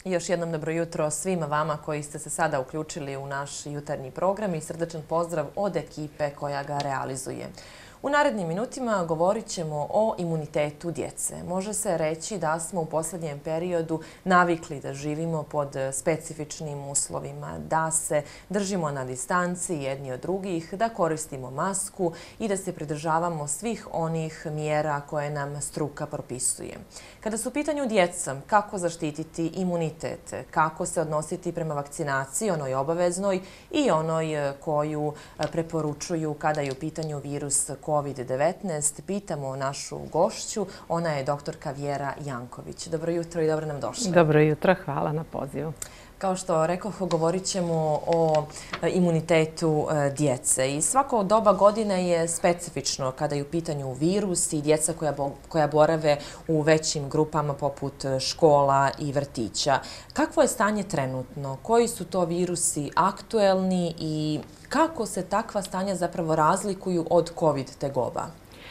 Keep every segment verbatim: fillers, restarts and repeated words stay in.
Još jednom dobro jutro svima vama koji ste se sada uključili u naš jutarnji program i srdačan pozdrav od ekipe koja ga realizuje. U narednim minutima govorit ćemo o imunitetu djece. Može se reći da smo u posljednjem periodu navikli da živimo pod specifičnim uslovima, da se držimo na distanci jedni od drugih, da koristimo masku i da se pridržavamo svih onih mjera koje nam struka propisuje. Kada su u pitanju djeca, kako zaštititi imunitet, kako se odnositi prema vakcinaciji, onoj obaveznoj i onoj koju preporučuju kada je u pitanju virus kovid devetnaest, pitamo našu gošću. Ona je doktorka Vjera Janković. Dobro jutro i dobro nam došli. Dobro jutro, hvala na pozivu. Kao što rekoh, govorit ćemo o imunitetu djece. I svako doba godine je specifično kada je u pitanju virus i djeca koja, koja borave u većim grupama poput škola i vrtića. Kakvo je stanje trenutno? Koji su to virusi aktuelni i kako se takva stanja zapravo razlikuju od kovid tegoba?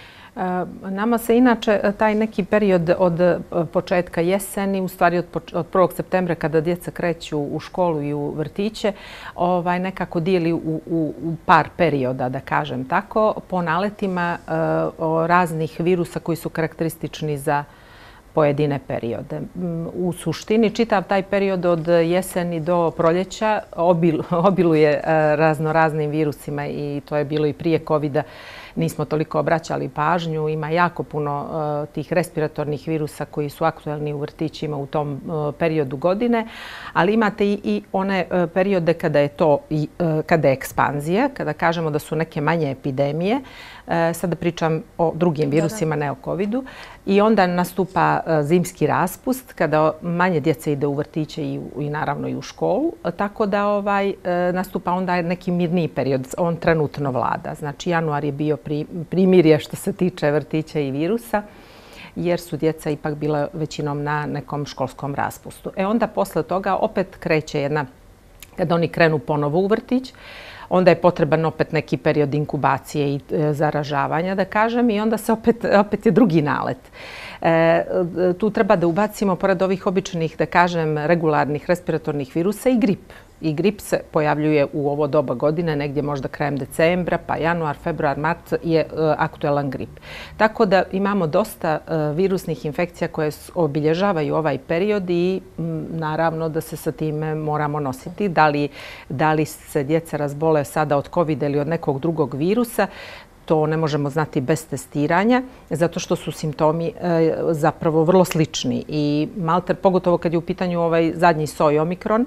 Nama se inače taj neki period od početka jeseni, u stvari od, od prvog septembra kada djeca kreću u školu i u vrtiće, ovaj, nekako dijeli u, u, u par perioda, da kažem tako, po naletima uh, raznih virusa koji su karakteristični za pojedine periode. U suštini, čitav taj period od jeseni do proljeća obil, obiluje razno raznim virusima i to je bilo i prije kovida. Nismo toliko obraćali pažnju. Ima jako puno uh, tih respiratornih virusa koji su aktuelni u vrtićima u tom uh, periodu godine, ali imate i, i one uh, periode kada je to i, uh, kada je ekspanzija, kada kažemo da su neke manje epidemije. Uh, sada pričam o drugim virusima, ne o covidu. I onda nastupa uh, zimski raspust kada manje djece ide u vrtiće i, i naravno i u školu. Uh, tako da ovaj, uh, nastupa onda neki mirniji period. On trenutno vlada. Znači januar je bio primirje što se tiče vrtića i virusa, jer su djeca ipak bila većinom na nekom školskom raspustu. E onda posle toga opet kreće jedna, kada oni krenu ponovo u vrtić, onda je potreban opet neki period inkubacije i e, zaražavanja, da kažem, i onda se opet, opet je drugi nalet. E, tu treba da ubacimo, pored ovih običnih, da kažem, regularnih respiratornih virusa i grip. I grip se pojavljuje u ovo doba godine, negdje možda krajem decembra, pa januar, februar, mart je uh, aktuelan grip. Tako da imamo dosta uh, virusnih infekcija koje obilježavaju ovaj period i m, naravno da se sa time moramo nositi. Da li, da li se djeca razbole sada od kovida ili od nekog drugog virusa, to ne možemo znati bez testiranja, zato što su simptomi e, zapravo vrlo slični. I malter, pogotovo kad je u pitanju ovaj zadnji soj omikron,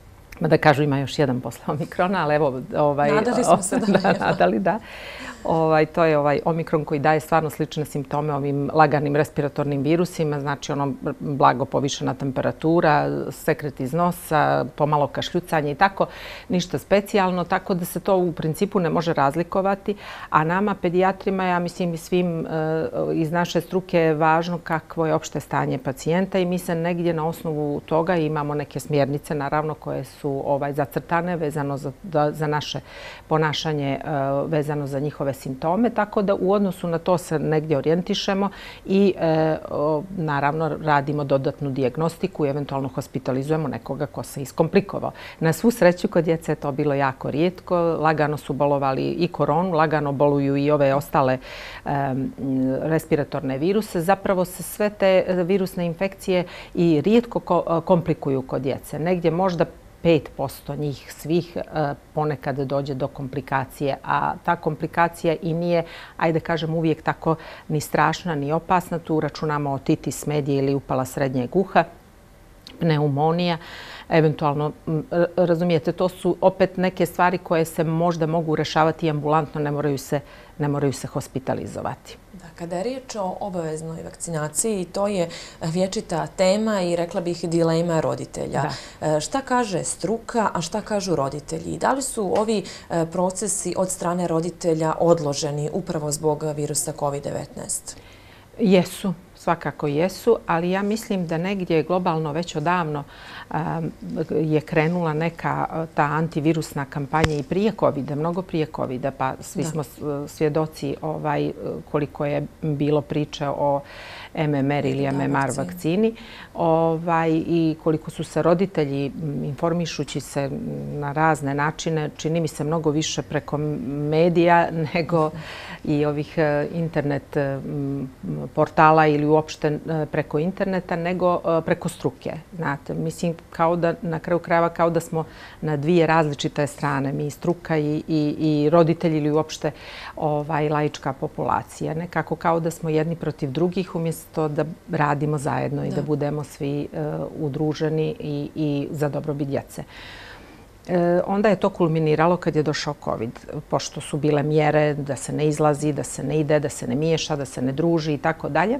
da kažu ima još jedan posle omikrona, ali evo... Ovaj, nadali smo se da, da nadali, da. Ovaj, to je ovaj omikron koji daje stvarno slične simptome ovim laganim respiratornim virusima, znači ono blago povišena temperatura, sekret iz nosa, pomalo kašljucanje i tako, ništa specijalno, tako da se to u principu ne može razlikovati, a nama pedijatrima, ja mislim i svim iz naše struke je važno kakvo je opšte stanje pacijenta i mi se negdje na osnovu toga imamo neke smjernice, naravno, koje su ovaj, zacrtane vezano za, za naše ponašanje, vezano za njihove simptome, tako da u odnosu na to se negdje orijentišemo i e, o, naravno radimo dodatnu dijagnostiku i eventualno hospitalizujemo nekoga ko se iskomplikovao. Na svu sreću kod djece je to bilo jako rijetko, lagano su bolovali i koronu, lagano boluju i ove ostale e, respiratorne viruse. Zapravo se sve te virusne infekcije i rijetko ko, komplikuju kod djece. Negdje možda pet posto njih svih ponekad dođe do komplikacije, a ta komplikacija i nije, ajde kažem, uvijek tako ni strašna, ni opasna. Tu računamo otitis medije ili upala srednjeg uha, pneumonija, eventualno, razumijete, to su opet neke stvari koje se možda mogu rešavati ambulantno, ne moraju se, ne moraju se hospitalizovati. Da, kada je riječ o obaveznoj vakcinaciji, to je vječita tema i rekla bih dilema roditelja. Da. Šta kaže struka, a šta kažu roditelji? Da li su ovi procesi od strane roditelja odloženi upravo zbog virusa kovid devetnaest? Jesu. svakako jesu, ali ja mislim da negdje globalno već odavno je krenula neka ta antivirusna kampanja i prije kovida, mnogo prije kovida, pa svi smo svjedoci koliko je bilo priče o M M R ili M M R vakcini i koliko su se roditelji, informišući se na razne načine, čini mi se mnogo više preko medija nego i ovih internet portala ili uopšte preko interneta, nego preko struke. Znate, mislim, kao da, na kraju krajeva, kao da smo na dvije različite strane, mi struka i, i, i roditelji ili uopšte ovaj, laička populacija. Nekako kao da smo jedni protiv drugih umjesto da radimo zajedno i da, da budemo svi uh, udruženi i, i za dobrobit djece. E, onda je to kulminiralo kad je došao COVID, pošto su bile mjere da se ne izlazi, da se ne ide, da se ne miješa, da se ne druži i tako dalje.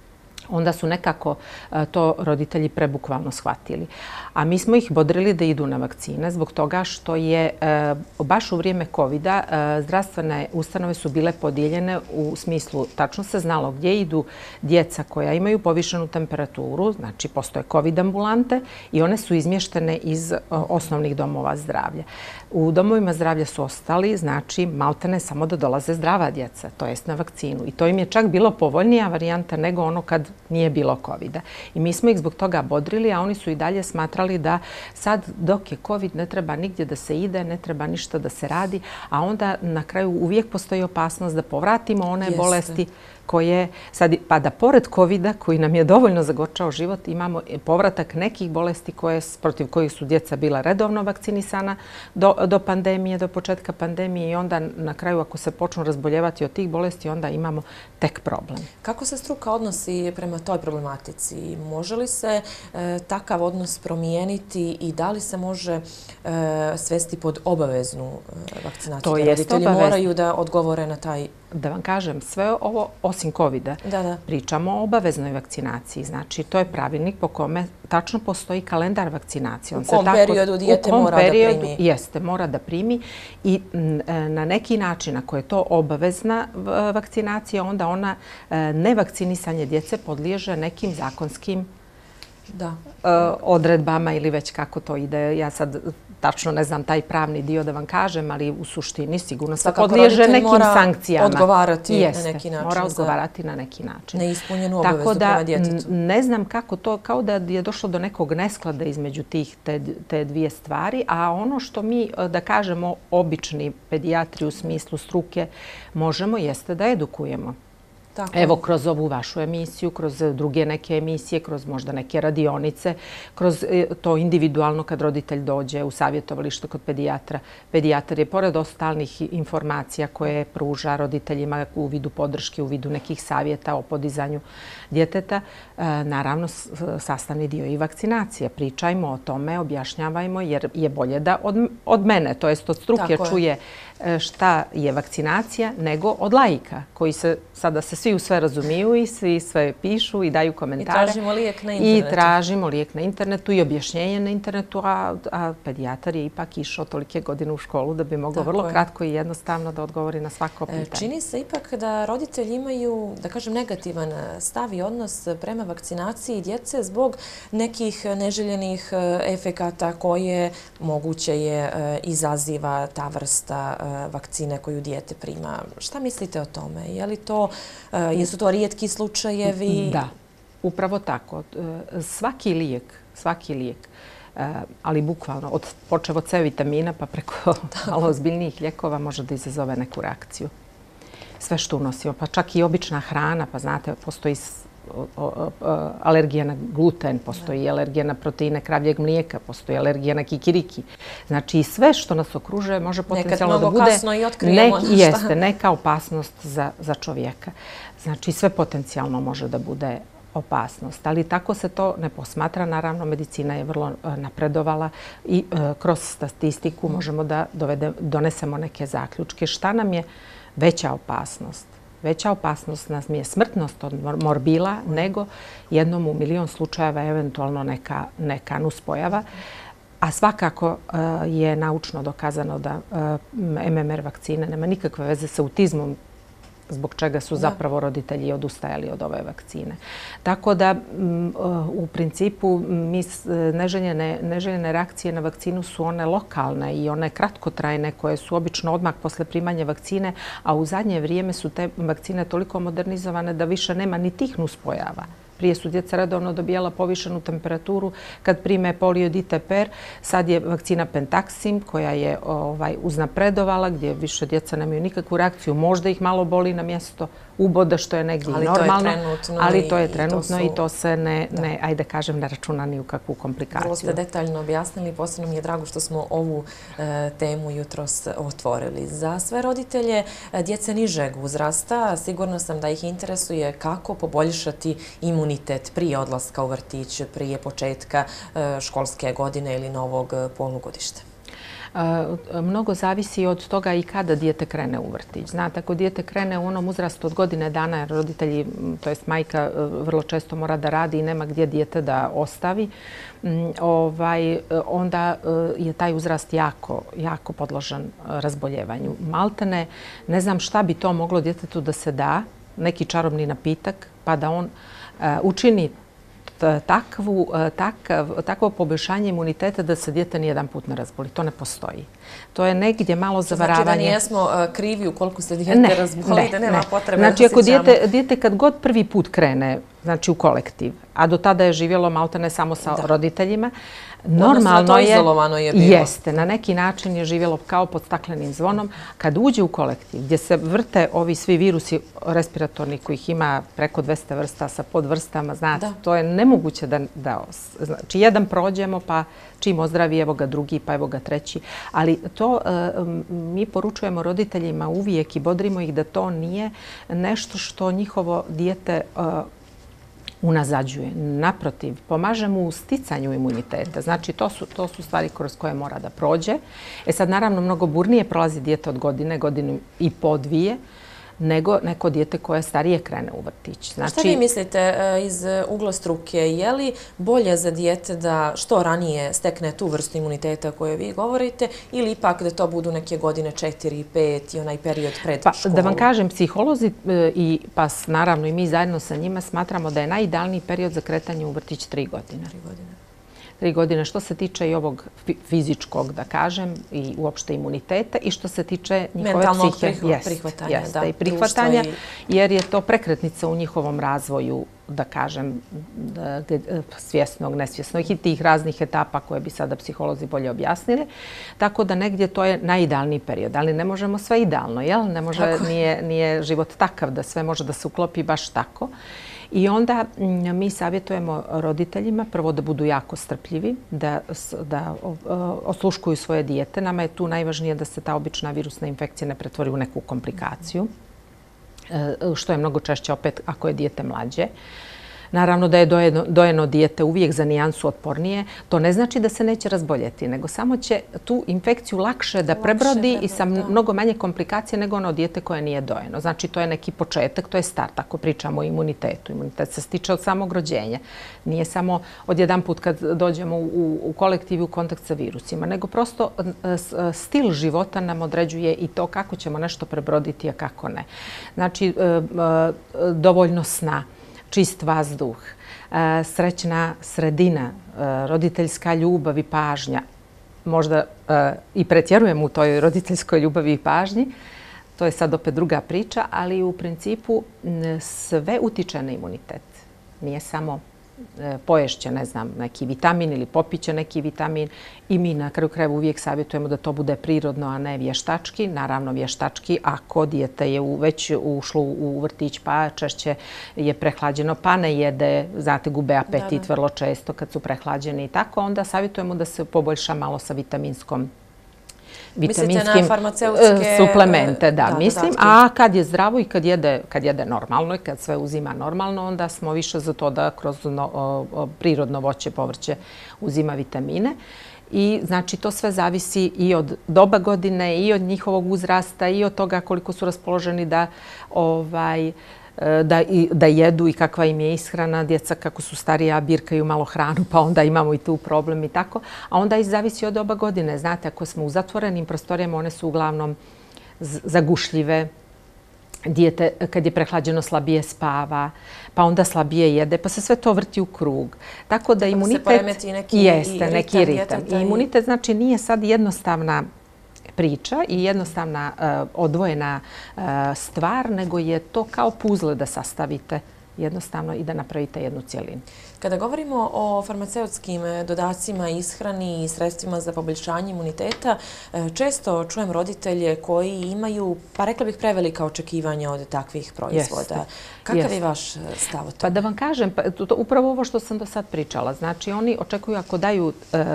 Onda su nekako to roditelji prebukvalno shvatili. A mi smo ih bodrili da idu na vakcine zbog toga što je baš u vrijeme kovida zdravstvene ustanove su bile podijeljene u smislu, tačno se znalo gdje idu djeca koja imaju povišenu temperaturu, znači postoje COVID ambulante i one su izmještene iz osnovnih domova zdravlja. U domovima zdravlja su ostali, znači maltene samo da dolaze zdrava djeca, to jest na vakcinu. I to im je čak bilo povoljnija varijanta nego ono kad nije bilo kovida. I mi smo ih zbog toga bodrili, a oni su i dalje smatrali da sad dok je COVID ne treba nigdje da se ide, ne treba ništa da se radi, a onda na kraju uvijek postoji opasnost da povratimo one Jeste. bolesti koje sad, pa da pored kovida koji nam je dovoljno zagorčao život, imamo povratak nekih bolesti koje, protiv kojih su djeca bila redovno vakcinisana do, do pandemije, do početka pandemije i onda na kraju ako se počnu razboljevati od tih bolesti, onda imamo tek problem. Kako se struka odnosi prema toj problematici? Može li se e, takav odnos promijeniti i da li se može e, svesti pod obaveznu e, vakcinaciju? To da roditelji moraju da odgovore na taj... Da vam kažem, sve ovo osim kovida da, da. pričamo o obaveznoj vakcinaciji. Znači, to je pravilnik po kome tačno postoji kalendar vakcinacije. On u kom se periodu tako, dijete mora periodu, da primi? Jeste, mora da primi i na neki način, ako je to obavezna vakcinacija, onda ona nevakcinisanje djece podliježe nekim zakonskim da. odredbama ili već kako to ide. Ja sad tačno ne znam taj pravni dio da vam kažem, ali u suštini sigurno se podliježe nekim sankcijama. Odgovarati Jeste, na neki način. Mora odgovarati na neki način. Neispunjenu obavezu prema djetetu. Tako da ne znam kako to, kao da je došlo do nekog nesklada između tih te, te dvije stvari, a ono što mi, da kažemo, obični pedijatri u smislu struke možemo jeste da edukujemo. Tako. Evo, kroz ovu vašu emisiju, kroz druge neke emisije, kroz možda neke radionice, kroz to individualno kad roditelj dođe u savjetovalište kod pedijatra. Pedijatar je, pored ostalih informacija koje pruža roditeljima u vidu podrške, u vidu nekih savjeta o podizanju djeteta, naravno sastavni dio i vakcinacije. Pričajmo o tome, objašnjavajmo, jer je bolje da od, od mene, to jest od struke, čuje šta je vakcinacija, nego od laika, koji se sada se svi u sve razumiju i svi sve pišu i daju komentare. I tražimo lijek na internetu. I tražimo lijek na internetu i objašnjenje na internetu, a, a pedijatar je ipak išao tolike godine u školu da bi mogao vrlo je. kratko i jednostavno da odgovori na svako pitanje. Čini se ipak da roditelji imaju, da kažem, negativan stav i odnos prema vakcinaciji djece zbog nekih neželjenih efekata koje moguće je izaziva ta vrsta vakcine koju dijete prima. Šta mislite o tome? Je li to, jesu to rijetki slučajevi? Da, upravo tako. Svaki lijek, svaki lijek, ali bukvalno, od, počev od C vitamina pa preko malo ozbiljnijih lijekova može da izazove neku reakciju. Sve što unosimo, pa čak i obična hrana, pa znate, postoji alergija na gluten, postoji da. alergija na proteine kravljeg mlijeka, postoji alergija na kikiriki. Znači sve što nas okružuje može potencijalno da bude kasno i otkrijemo nek, jeste, neka opasnost za, za čovjeka. Znači sve potencijalno može da bude opasnost, ali tako se to ne posmatra. Naravno, medicina je vrlo napredovala i e, kroz statistiku možemo da dovede, donesemo neke zaključke. Šta nam je veća opasnost? Veća opasnost nas je smrtnost od morbila nego jednom u milion slučajeva eventualno neka, neka nuspojava. A svakako je naučno dokazano da M M R vakcine nema nikakve veze sa autizmom zbog čega su zapravo roditelji odustajali od ove vakcine. Tako da u principu mi neželjene, neželjene reakcije na vakcinu su one lokalne i one kratkotrajne koje su obično odmah posle primanja vakcine, a u zadnje vrijeme su te vakcine toliko modernizovane da više nema ni tih nuspojava. Prije su djeca redovno dobijala povišenu temperaturu kad prime polio diteper. Sad je vakcina Pentaxim koja je ovaj, uznapredovala gdje više djeca nemaju nikakvu reakciju. Možda ih malo boli na mjesto uboda što je negdje ali normalno. To je trenutno ali to je i, trenutno i, to su... i to se ne, ne, ajde kažem, ne računa ni u kakvu komplikaciju. Vrlo ste detaljno objasnili. Posebno mi je drago što smo ovu e, temu jutros otvorili. Za sve roditelje djece nižeg uzrasta sigurno sam da ih interesuje kako poboljšati imunitet prije odlaska u vrtić, prije početka e, školske godine ili novog polugodišta. Mnogo zavisi od toga i kada dijete krene u vrtić. Znate, ako dijete krene u onom uzrastu od godine dana, jer roditelji, to jest majka, vrlo često mora da radi i nema gdje dijete da ostavi, ovaj, onda je taj uzrast jako, jako podložan razboljevanju. Maltene, ne znam šta bi to moglo djetetu da se da, neki čarobni napitak, pa da on učini Takvu, takav, takvo poboljšanje imuniteta da se dijete nijedan put ne razboli. To ne postoji. To je negdje malo zavaravanje. Znači da nijesmo krivi ukoliko se dijete razboli, ne, da nema ne. potrebe znači, da se ako dijete, dijete kad god prvi put krene, znači u kolektiv, a do tada je živjelo maltene samo sa da. roditeljima, normalno je, je bilo. Jeste, na neki način je živjelo kao pod staklenim zvonom. Kad uđe u kolektiv gdje se vrte ovi svi virusi respiratorni kojih ima preko dvesta vrsta sa podvrstama, znate, da. to je nemoguće da, da... Znači, jedan prođemo pa čim ozdravi, evo ga drugi, pa evo ga treći. Ali to mi poručujemo roditeljima uvijek i bodrimo ih da to nije nešto što njihovo dijete unazađuje. Naprotiv, pomaže mu u sticanju imuniteta. Znači, to su, to su stvari kroz koje mora da prođe. E sad, naravno, mnogo burnije prolazi dijete od godine, godinu i po dvije, nego neko dijete koje starije krene u vrtić. Znači, šta vi mislite iz ugla struke? Je li bolje za dijete da što ranije stekne tu vrstu imuniteta koje vi govorite ili ipak da to budu neke godine četiri, pet i onaj period pred pa, školu? Da vam kažem, psiholozi i pa naravno i mi zajedno sa njima smatramo da je najidealniji period za kretanje u vrtić tri godine. Tri godine. Tri godine što se tiče i ovog fizičkog, da kažem, i uopšte imuniteta i što se tiče njihove mentalnog psihe. Mentalnog prihvatanja. Jest, da, i prihvatanja, i... jer je to prekretnica u njihovom razvoju, da kažem, da, svjesnog, nesvjesnog i tih raznih etapa koje bi sada psiholozi bolje objasnili. Tako da negdje to je najidealniji period, ali ne možemo sve idealno, jel? Ne može, nije, nije život takav da sve može da se uklopi baš tako. I onda mi savjetujemo roditeljima prvo da budu jako strpljivi, da, da osluškuju svoje dijete. Nama je tu najvažnije da se ta obična virusna infekcija ne pretvori u neku komplikaciju, što je mnogo češće opet ako je dijete mlađe. Naravno da je dojeno, dojeno dijete uvijek za nijansu otpornije. To ne znači da se neće razboljeti, nego samo će tu infekciju lakše da prebrodi lakše, i sa da. mnogo manje komplikacije nego ono dijete koje nije dojeno. Znači to je neki početak, to je start ako pričamo o imunitetu. Imunitet se stiče od samog rođenja. Nije samo odjedan put kad dođemo u, u kolektiv i u kontakt sa virusima, nego prosto stil života nam određuje i to kako ćemo nešto prebroditi, a kako ne. Znači dovoljno sna, čist vazduh, srećna sredina, roditeljska ljubav i pažnja. Možda i pretjerujem u toj roditeljskoj ljubavi i pažnji. To je sad opet druga priča, ali u principu sve utiče na imunitet. Nije samo poješće, ne znam, neki vitamin ili popiće neki vitamin i mi na kraju krajeva uvijek savjetujemo da to bude prirodno, a ne vještački. Naravno vještački ako dijete je već ušlo u vrtić pa češće je prehlađeno pa ne jede, znate, gube apetit da, da. vrlo često kad su prehlađeni i tako, onda savjetujemo da se poboljša malo sa vitaminskom vitaminskim suplemente, da, da mislim. A kad je zdravo i kad jede, kad jede normalno i kad sve uzima normalno, onda smo više za to da kroz no, o, prirodno voće, povrće uzima vitamine. I znači to sve zavisi i od doba godine, i od njihovog uzrasta, i od toga koliko su raspoloženi da ovaj, Da, i, da jedu i kakva im je ishrana. Djeca kako su starija birkaju malo hranu pa onda imamo i tu problem i tako. A onda i zavisi od doba godine. Znate, ako smo u zatvorenim prostorijama, one su uglavnom zagušljive. dijete kad je prehlađeno slabije spava, pa onda slabije jede, pa se sve to vrti u krug. Tako da imunitet... Se poremeti neki jeste, i neki ritam. I imunitet znači nije sad jednostavna priča i jednostavna odvojena stvar, nego je to kao puzle da sastavite jednostavno i da napravite jednu cijelinu. Kada govorimo o farmaceutskim dodacima, ishrani i sredstvima za poboljšanje imuniteta, često čujem roditelje koji imaju, pa rekla bih, prevelika očekivanja od takvih proizvoda. Kakav je vaš stav o tome? Pa da vam kažem, upravo ovo što sam do sad pričala. Znači, oni očekuju ako daju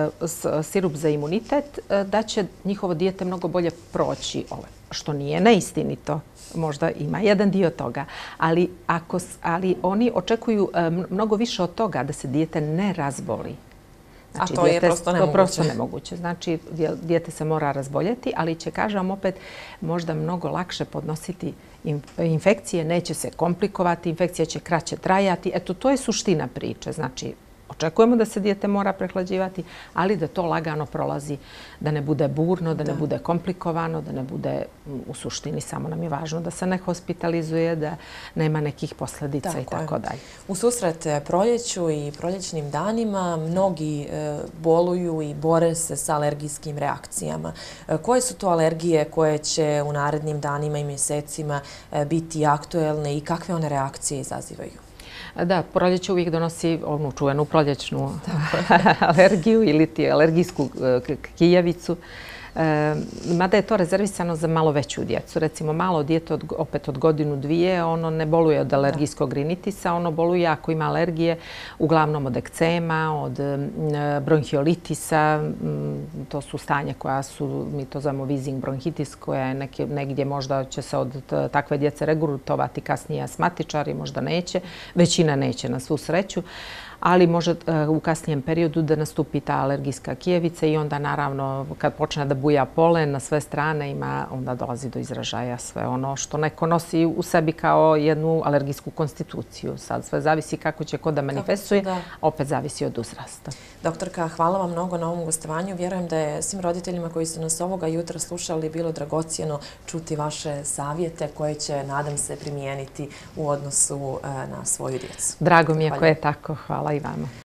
sirup za imunitet, da će njihovo dijete mnogo bolje proći, što nije neistinito. Možda ima jedan dio toga, ali, ako, ali oni očekuju mnogo više od toga da se dijete ne razboli. Znači, A to dijete, je prosto nemoguće. To prosto nemoguće. Znači, dijete se mora razboljeti, ali će, kažem opet, možda mnogo lakše podnositi infekcije, neće se komplikovati, infekcija će kraće trajati. Eto, to je suština priče. Znači, očekujemo da se dijete mora prehlađivati, ali da to lagano prolazi, da ne bude burno, da ne bude komplikovano, da ne bude u suštini, samo nam je važno da se ne hospitalizuje, da nema nekih posljedica i tako dalje. U susret proljeću i proljećnim danima mnogi boluju i bore se sa alergijskim reakcijama. Koje su to alergije koje će u narednim danima i mjesecima biti aktuelne i kakve one reakcije izazivaju? Da, proljeće uvijek donosi onu čuvenu proljećnu alergiju ili ti alergijsku kijevicu. Mada je to rezervisano za malo veću djecu. Recimo, malo dijete opet od godinu, dvije, ono ne boluje od alergijskog rinitisa, ono boluje ako ima alergije, uglavnom od ekcema, od bronhiolitisa. To su stanje koja su, mi to zovemo wheezing bronhitis, koja je negdje možda će se od takve djece regrutovati kasnije astmatičari, možda neće. Većina neće, na svu sreću. Ali može u kasnijem periodu da nastupi ta alergijska kijevica i onda naravno kad počne da buja polen na sve strane ima, onda dolazi do izražaja sve ono što neko nosi u sebi kao jednu alergijsku konstituciju. Sad sve zavisi kako će ko da manifestuje, opet zavisi od uzrasta. Doktorka, hvala vam mnogo na ovom gostovanju. Vjerujem da je svim roditeljima koji su nas ovoga jutra slušali bilo dragocijeno čuti vaše savjete koje će, nadam se, primijeniti u odnosu na svoju djecu. Drago mi je ako je tako. Hvala i vama.